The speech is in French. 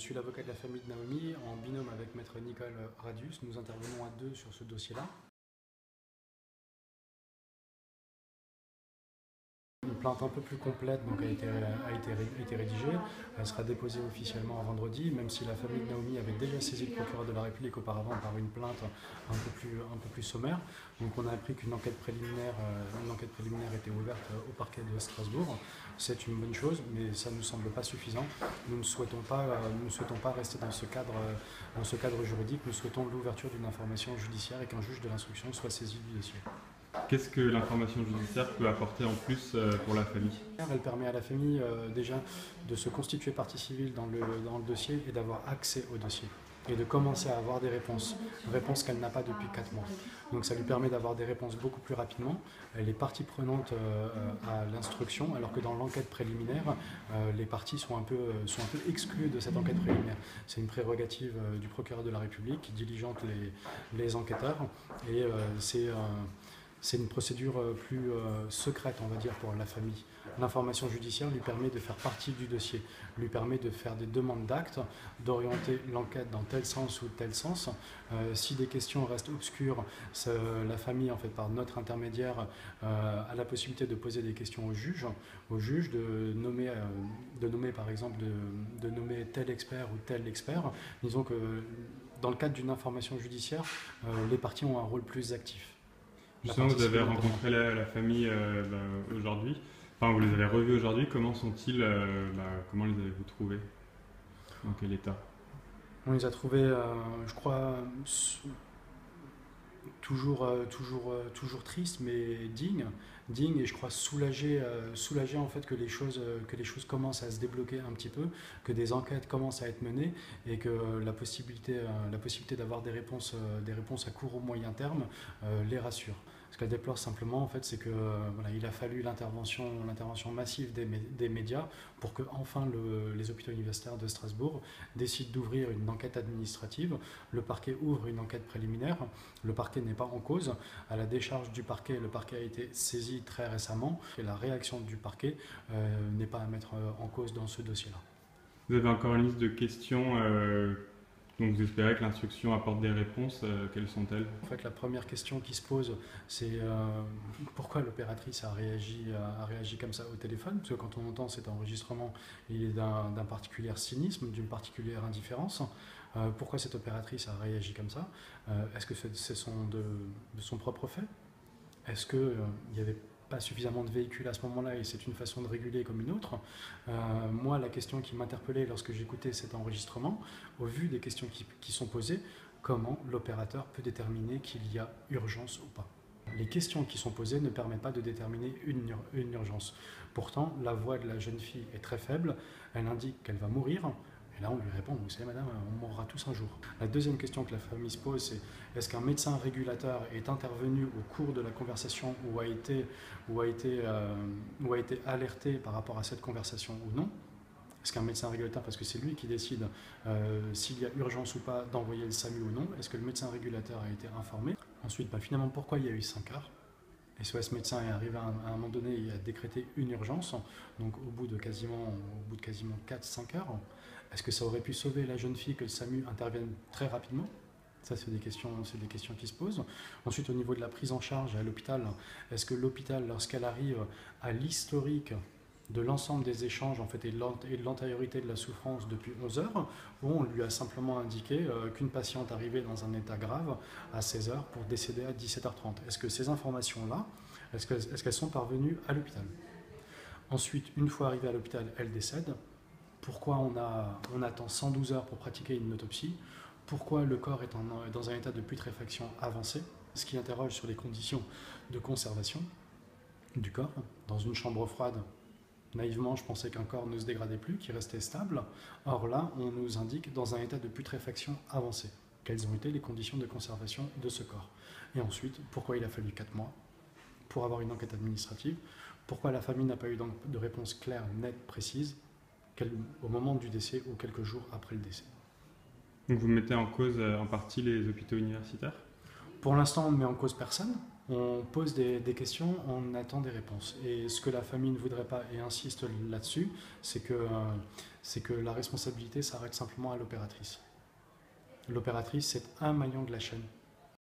suis l'avocat de la famille de Naomi, en binôme avec maître Nicole Radius. Nous intervenons à deux sur ce dossier-là. Une plainte un peu plus complète donc, a été rédigée. Elle sera déposée officiellement vendredi, même si la famille de Naomi avait déjà saisi le procureur de la République auparavant par une plainte un peu plus sommaire. Donc on a appris qu'une enquête préliminaire était ouverte au parquet de Strasbourg. C'est une bonne chose, mais ça ne nous semble pas suffisant. Nous ne souhaitons pas rester dans ce cadre juridique. Nous souhaitons l'ouverture d'une information judiciaire et qu'un juge de l'instruction soit saisi du dossier. Qu'est-ce que l'information judiciaire peut apporter en plus pour la famille? Elle permet à la famille déjà de se constituer partie civile dans le dossier et d'avoir accès au dossier et de commencer à avoir des réponses qu'elle n'a pas depuis 4 mois. Donc ça lui permet d'avoir des réponses beaucoup plus rapidement. Elle est partie prenante à l'instruction, alors que dans l'enquête préliminaire, les parties sont un peu exclues de cette enquête préliminaire. C'est une prérogative du procureur de la République qui diligente les enquêteurs et c'est une procédure plus secrète, on va dire, pour la famille. L'information judiciaire lui permet de faire partie du dossier, lui permet de faire des demandes d'actes, d'orienter l'enquête dans tel sens ou tel sens. Si des questions restent obscures, la famille, en fait, par notre intermédiaire, a la possibilité de poser des questions au juge de nommer par exemple, de nommer tel expert ou tel expert. Disons que dans le cadre d'une information judiciaire, les parties ont un rôle plus actif. Justement, vous avez rencontré la famille aujourd'hui, enfin vous les avez revus aujourd'hui, comment sont-ils, comment les avez-vous trouvés? Dans quel état? On les a trouvés, je crois, toujours tristes, mais dignes et je crois soulagés en fait que les choses commencent à se débloquer un petit peu, que des enquêtes commencent à être menées et que la possibilité d'avoir des réponses à court ou moyen terme les rassure. Ce qu'elle déplore simplement, en fait, c'est que il a fallu l'intervention massive des médias pour que enfin les hôpitaux universitaires de Strasbourg décident d'ouvrir une enquête administrative. Le parquet ouvre une enquête préliminaire. Le parquet n'est pas en cause. À la décharge du parquet, le parquet a été saisi très récemment et la réaction du parquet n'est pas à mettre en cause dans ce dossier-là. Vous avez encore une liste de questions donc vous espérez que l'instruction apporte des réponses, quelles sont-elles? En fait, la première question qui se pose, c'est pourquoi l'opératrice a réagi comme ça au téléphone? Parce que quand on entend cet enregistrement, il est d'un particulier cynisme, d'une particulière indifférence. Pourquoi cette opératrice a réagi comme ça? Est-ce que c'est de son propre fait? Est-ce qu'il n'y avait pas suffisamment de véhicules à ce moment-là et c'est une façon de réguler comme une autre? Moi, la question qui m'interpellait lorsque j'écoutais cet enregistrement, au vu des questions qui sont posées, comment l'opérateur peut déterminer qu'il y a urgence ou pas? Les questions qui sont posées ne permettent pas de déterminer une urgence. Pourtant, la voix de la jeune fille est très faible, elle indique qu'elle va mourir. Et là, on lui répond, vous savez madame, on mourra tous un jour. La deuxième question que la famille se pose, c'est est-ce qu'un médecin régulateur est intervenu au cours de la conversation ou a été alerté par rapport à cette conversation ou non? Est-ce qu'un médecin régulateur, parce que c'est lui qui décide s'il y a urgence ou pas d'envoyer le SAMU ou non, est-ce que le médecin régulateur a été informé? Ensuite, finalement, pourquoi il y a eu 5 heures? SOS Médecins est arrivé à un moment donné et a décrété une urgence, donc au bout de quasiment 4-5 heures. Est-ce que ça aurait pu sauver la jeune fille que le SAMU intervienne très rapidement? Ça, c'est des questions qui se posent. Ensuite, au niveau de la prise en charge à l'hôpital, est-ce que l'hôpital, lorsqu'elle arrive à l'historique de l'ensemble des échanges en fait, et de l'antériorité de la souffrance depuis 11 heures, où on lui a simplement indiqué qu'une patiente arrivait dans un état grave à 16 heures pour décéder à 17h30. Est-ce que ces informations-là, est-ce qu'elles sont parvenues à l'hôpital? Ensuite, une fois arrivée à l'hôpital, elle décède. Pourquoi on attend 112 heures pour pratiquer une autopsie? Pourquoi le corps est dans un état de putréfaction avancé? Ce qui interroge sur les conditions de conservation du corps. Dans une chambre froide, naïvement, je pensais qu'un corps ne se dégradait plus, qu'il restait stable. Or là, on nous indique dans un état de putréfaction avancé. Quelles ont été les conditions de conservation de ce corps? Et ensuite, pourquoi il a fallu 4 mois pour avoir une enquête administrative? Pourquoi la famille n'a pas eu de réponse claire, nette, précise au moment du décès ou quelques jours après le décès? Donc vous mettez en cause en partie les hôpitaux universitaires? Pour l'instant, on ne met en cause personne. On pose des questions, on attend des réponses. Et ce que la famille ne voudrait pas, et insiste là-dessus, c'est que la responsabilité s'arrête simplement à l'opératrice. L'opératrice, c'est un maillon de la chaîne.